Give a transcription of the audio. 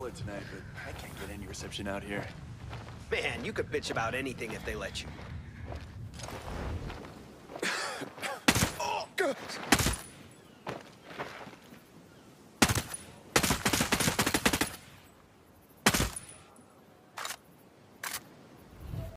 solid tonight, but I can't get any reception out here. Man, you could bitch about anything if they let you. Oh, God.